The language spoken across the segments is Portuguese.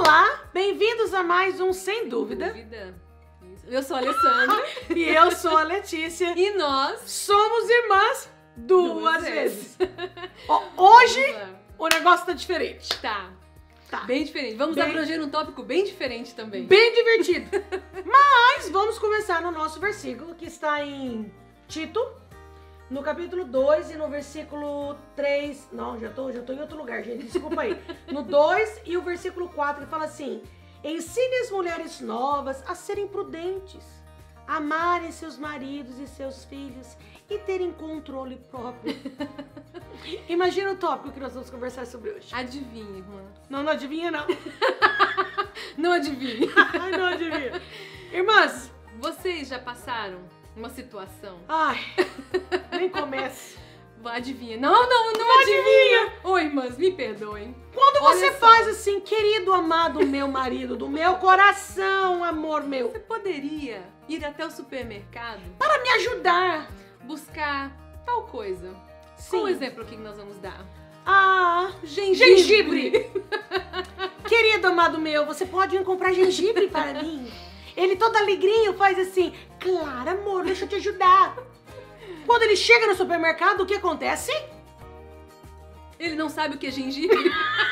Olá, bem-vindos a mais um Sem Dúvida. Eu sou a Alessandra. E eu sou a Letícia. E nós somos irmãs duas vezes. Hoje o negócio tá diferente. Tá. Bem diferente. Vamos abranger um tópico bem diferente também. Bem divertido. Mas vamos começar no nosso versículo, que está em Tito, no capítulo 2 e no versículo 3. Não, já tô em outro lugar, gente. Desculpa aí. No 2 e o versículo 4, que fala assim: ensine as mulheres novas a serem prudentes, amarem seus maridos e seus filhos e terem controle próprio. Imagina o tópico que nós vamos conversar sobre hoje. Adivinha, irmã. Não adivinha, não. Não adivinha. Ai, não adivinha. Irmãs, vocês já passaram uma situação? Ai, nem comece. Adivinha. Não adivinha. Oi, irmãs, me perdoem. Quando você faz assim, querido, amado meu marido, do meu coração, amor meu, você poderia ir até o supermercado para me ajudar, buscar tal coisa. Sim. Qual exemplo que nós vamos dar? Gengibre. Querido, amado meu, você pode ir comprar gengibre para mim? Ele todo alegrinho faz assim: claro, amor, deixa eu te ajudar. Quando ele chega no supermercado, o que acontece? Ele não sabe o que é gengibre.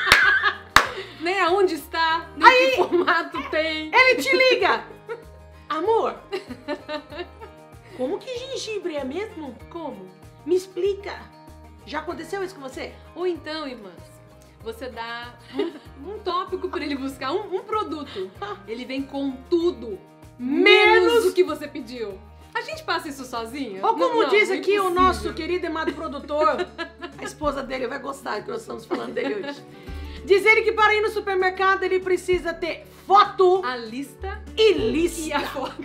Nem aonde está, nem que formato tem. Ele te liga: amor, como que gengibre é mesmo? Como? Me explica. Já aconteceu isso com você? Ou então, irmãs, você dá um tópico para ele buscar, um produto. Ele vem com tudo, menos o que você pediu. A gente passa isso sozinha? Ou como não, diz é aqui o impossível. nosso querido e amado produtor, a esposa dele vai gostar que nós estamos falando dele hoje. Diz ele que para ir no supermercado ele precisa ter foto, a lista e lista. E a foto.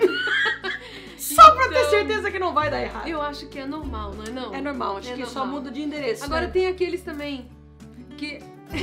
Só pra ter certeza que não vai dar errado. Eu acho que é normal, não é não? É normal, acho que só muda de endereço. Agora tem aqueles também que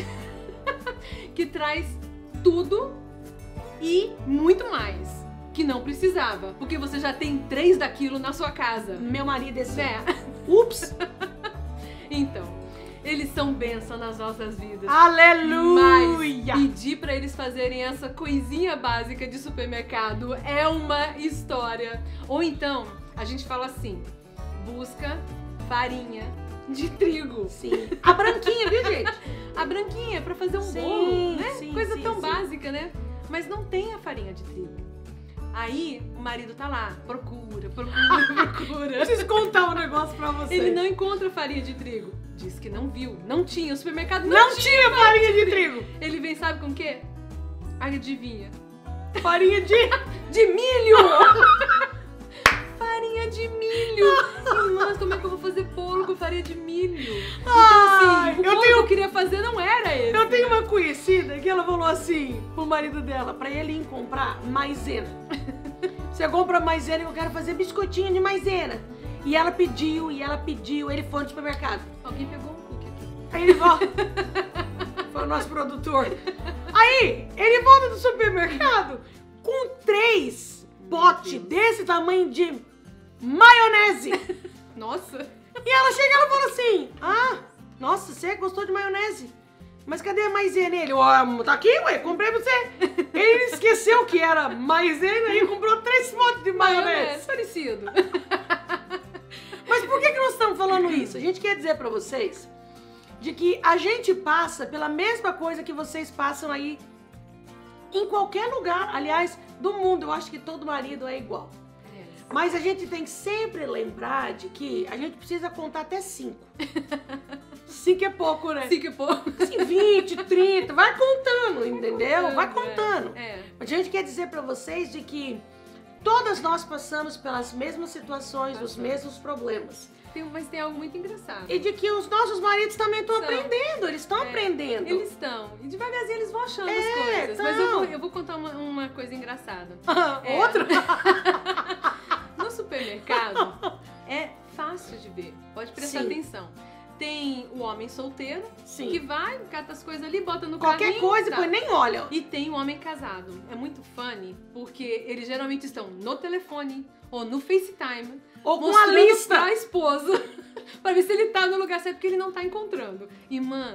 que traz tudo e muito mais, que não precisava, porque você já tem 3 daquilo na sua casa. Meu marido é assim. Ups! Então, eles são bênção nas nossas vidas. Aleluia! Mas pedir pra eles fazerem essa coisinha básica de supermercado é uma história. Ou então, a gente fala assim: busca farinha de trigo. Sim. A branquinha, viu, gente? A branquinha pra fazer um bolo, né? Coisa tão básica, né? Mas não tem a farinha de trigo. Aí o marido tá lá, procura. Preciso contar um negócio pra vocês. Ele não encontra farinha de trigo. Diz que não viu. Não tinha. O supermercado não tinha farinha de trigo. Ele vem, sabe com o quê? Adivinha. Farinha de milho! Farinha de milho! Irmãs, como é que eu vou fazer bolo com farinha de milho? Então, assim, o bolo que eu queria fazer não era esse. Eu tenho uma conhecida que ela falou assim pro marido dela, pra ele ir comprar maisena. Você compra maisena e eu quero fazer biscoitinho de maisena. E ela pediu, ele foi no supermercado. Alguém pegou um cookie aqui. Aí ele volta. Foi o nosso produtor. Aí, ele volta do supermercado com 3 potes desse tamanho de maionese. Nossa. E ela chega e ela fala assim: nossa, você gostou de maionese? Mas cadê a maisena? Ele: tá aqui, ué, comprei pra você. Ele esqueceu que era maisena e comprou 3 potes de maionese. Parecido. Mas por que nós estamos falando isso? A gente quer dizer pra vocês de que a gente passa pela mesma coisa que vocês passam aí em qualquer lugar, aliás, do mundo. Eu acho que todo marido é igual. Mas a gente tem que sempre lembrar de que a gente precisa contar até 5. 5 é pouco, né? 5 é pouco. Assim, 20, 30, vai contando, entendeu? Vai contando. Mas a gente quer dizer pra vocês de que todas nós passamos pelas mesmas situações, os mesmos problemas. Mas tem algo muito engraçado. E de que os nossos maridos também estão aprendendo, eles estão aprendendo. Eles estão. E devagarzinho eles vão achando as coisas. Mas eu vou contar uma coisa engraçada. Outra? No supermercado é fácil de ver. Pode prestar atenção. Tem o homem solteiro, que vai, cata as coisas ali, bota no carrinho. Qualquer coisa, depois nem olha. E tem o homem casado. É muito funny, porque eles geralmente estão no telefone ou no FaceTime. Ou com a lista pra esposa, pra ver se ele tá no lugar certo, porque ele não tá encontrando. Irmãs,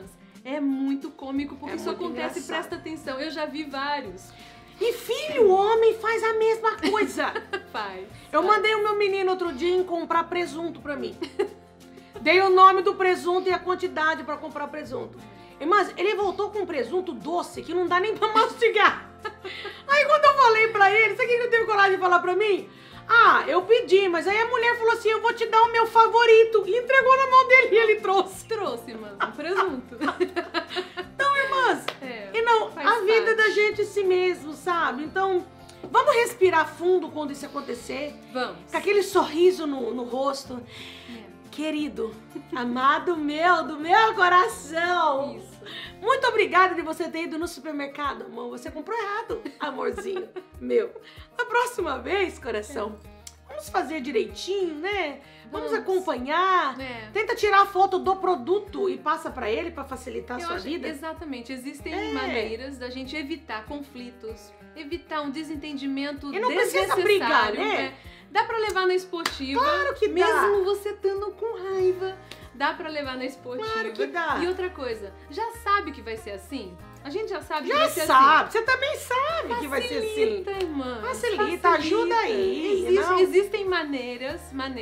É muito cômico, porque É isso muito acontece, engraçado. presta atenção. Eu já vi vários. E filho, homem faz a mesma coisa. Faz. Eu mandei o meu menino outro dia em comprar presunto pra mim. Dei o nome do presunto e a quantidade pra comprar presunto. Mas ele voltou com um presunto doce que não dá nem pra mastigar. Aí quando eu falei pra ele, sabe o que ele teve coragem de falar pra mim? Ah, eu pedi, mas aí a mulher falou assim, eu vou te dar o meu favorito. E entregou na mão dele e ele trouxe. Trouxe, mano, um presunto. Então, irmãs, É, e não, faz a vida parte. da gente é si mesmo, sabe? Então, vamos respirar fundo quando isso acontecer. Vamos. Com aquele sorriso no rosto. É, Querido, amado meu, do meu coração. isso. Muito obrigada de você ter ido no supermercado, amor. Você comprou errado, amorzinho meu. Na próxima vez, coração, vamos fazer direitinho, né? Vamos Vamos. acompanhar. É. Tenta tirar a foto do produto e passa pra ele pra facilitar a Eu sua acho- vida. Exatamente. Existem É. maneiras da gente evitar conflitos, evitar um desentendimento E não precisa desnecessário. brigar, né? Dá pra levar na esportiva. Claro que dá. Mesmo você estando com raiva, dá pra levar na esportiva. Claro que dá. E outra coisa, já sabe que vai ser assim? A gente já sabe que Já vai ser sabe, você também sabe assim. que vai ser assim. Facilita, irmã. Facilita, ajuda aí, não? Existem maneiras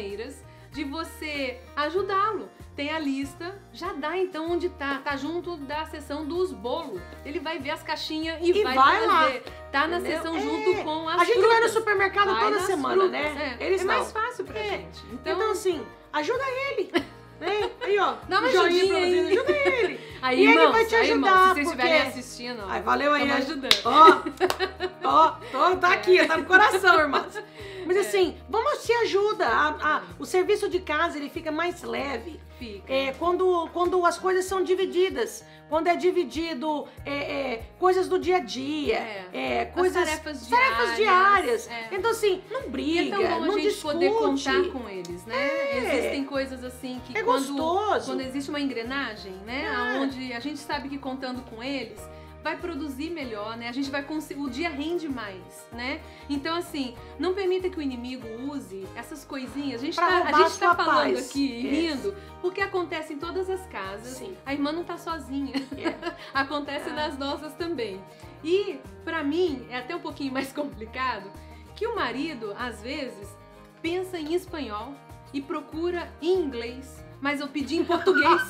de você ajudá-lo. Tem a lista, já dá então onde tá junto da seção dos bolos. Ele vai ver as caixinhas e vai lá. trazer. Tá na Entendeu? seção É. junto com as A gente frutas. vai no supermercado Vai toda nas semana, frutas, né? É, Eles é não. mais fácil pra É. gente. Então, assim, ajuda ele. Né? Aí, ó. Dá uma um joinha pra ajudinha você, aí. ajuda ele. Aí, E ele irmãos, vai te aí, irmãos, ajudar, se vocês porque- estiverem assistindo, ó, Ai, valeu aí. estamos né? ajudando. Ó, tá aqui, tá no coração, irmãos. Mas É. assim, vamos se ajuda. O serviço de casa, ele fica mais leve. Fica. Quando as coisas são divididas. Quando é dividido coisas do dia a dia. As Coisas, tarefas diárias. É. Então assim, não E briga, é tão bom não a gente discute. poder contar com eles, né? É. Existem coisas assim que É quando gostoso. existe uma engrenagem, né? É. Onde a gente sabe que contando com eles vai produzir melhor, né? A gente vai conseguir, o dia rende mais, né? Então assim, não permita que o inimigo use essas coisinhas. A gente Pra tá, roubar a a gente sua tá falando paz. aqui, Yes. rindo, porque acontece em todas as casas. Sim. A irmã não tá sozinha. É. Acontece nas nossas também. E pra mim é até um pouquinho mais complicado que o marido às vezes pensa em espanhol e procura em inglês, mas eu pedi em português.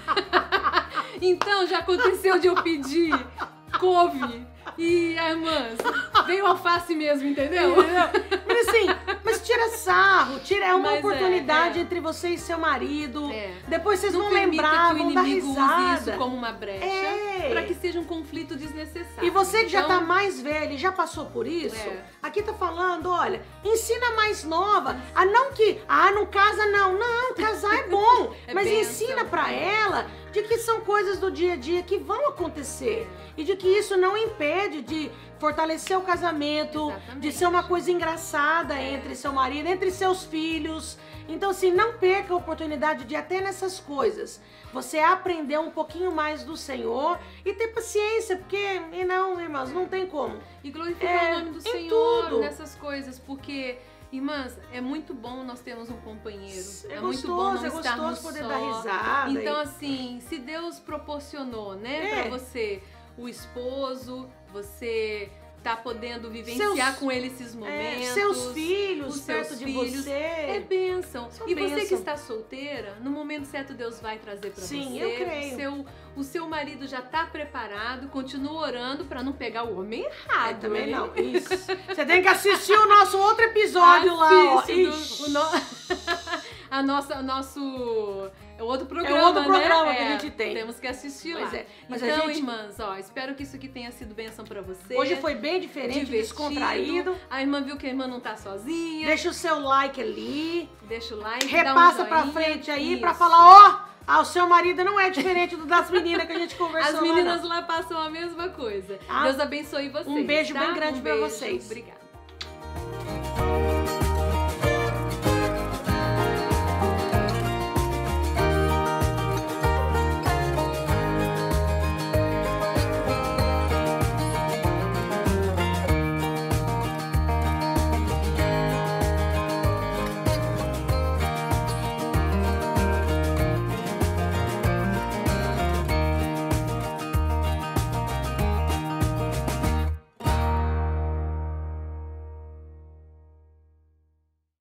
Então já aconteceu de eu pedir couve e irmãs, veio alface mesmo, entendeu? Mas assim, mas tira sarro, é uma Mas oportunidade é. entre você e seu marido. É. Depois vocês Não vão permita lembrar, que o vão dar inimigo use risada. isso como uma brecha É. pra que seja um conflito desnecessário. E você que já Então, tá mais velho e já passou por isso, É. aqui tá falando, olha, ensina a mais nova, a não que, não casa não. Não, casar é bom, É mas bênção. ensina pra ela de que são coisas do dia a dia que vão acontecer. E de que isso não impede de fortalecer o casamento, Exatamente. de ser uma coisa engraçada entre seu marido, entre seus filhos. Então, assim, não perca a oportunidade de até nessas coisas você aprender um pouquinho mais do Senhor e ter paciência, porque, não, irmãos, não tem como. E glorificar o nome do em Senhor tudo. nessas coisas, porque, irmãs, é muito bom nós termos um companheiro. É muito gostoso, bom não é estarmos gostoso poder só. dar risada. Então, assim, se Deus proporcionou, né, pra você o esposo, você tá podendo vivenciar com ele esses momentos. Seus filhos os perto seus de filhos. você. É bênção. São E você que bênção. está solteira, no momento certo Deus vai trazer pra Sim, você. eu creio. O seu marido já tá preparado, continua orando pra não pegar o homem errado. Também hein? não, isso. Você tem que assistir o nosso outro episódio lá, ó. Assiste Ixi. o nosso é outro programa, É outro programa né? que a gente tem. Temos que assistir Pois lá. é, mas a Então, gente- irmãs, ó, espero que isso aqui tenha sido bênção pra você. Hoje foi bem diferente, divertido. descontraído. A irmã viu que a irmã não tá sozinha. Deixa o seu like ali. Deixa o like, Repassa dá um pra joinha. frente aí pra Isso. falar, ó, o seu marido não é diferente do das meninas que a gente conversou As lá, meninas não. lá passam a mesma coisa. Ah, Deus abençoe vocês. um beijo tá? bem grande Um pra beijo. vocês. Obrigada.